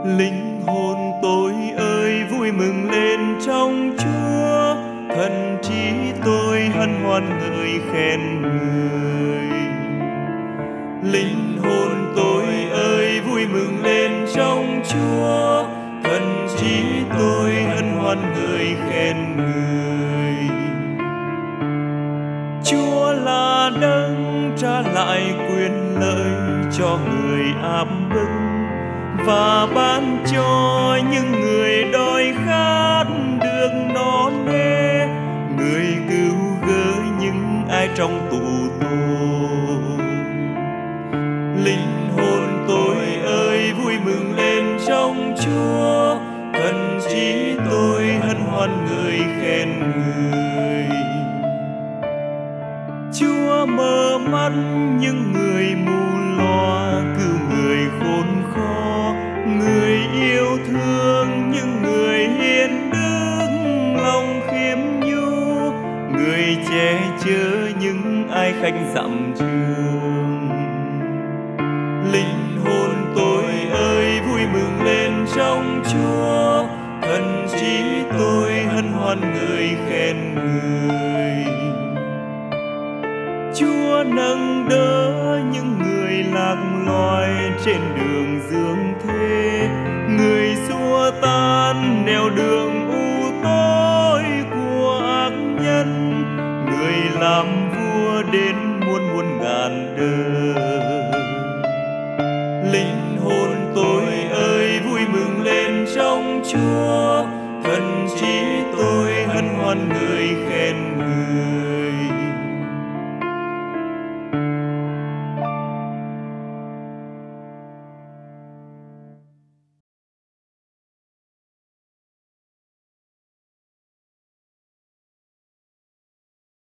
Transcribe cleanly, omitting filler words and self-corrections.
Linh hồn tôi ơi vui mừng lên trong Chúa, thần trí tôi hân hoan ngợi khen người. Linh hồn tôi ơi vui mừng lên trong Chúa, thần trí tôi hân hoan ngợi khen người. Chúa là đấng trả lại quyền lợi cho người áp bức và ban cho những người đói khát được no nê, người cứu gỡ những ai trong tù tội. Linh hồn tôi ơi vui mừng lên trong Chúa, thần trí tôi hân hoan ngợi khen người. Chúa mở mắt những người mù loa, cứu người khốn khó, người yêu thương những người hiền đức, lòng khiêm nhu, người che chở những ai khách dặm trường. Linh hồn tôi ơi vui mừng lên trong Chúa, thần trí tôi hân hoan ngợi khen người. Chúa nâng đỡ những người lạc loài trên đường dương thế, người xua tan nẻo đường u tối của ác nhân, người làm vua đến muôn muôn ngàn đời. Linh hồn tôi ơi vui mừng lên trong Chúa, thần trí tôi hân hoan ngợi khen người.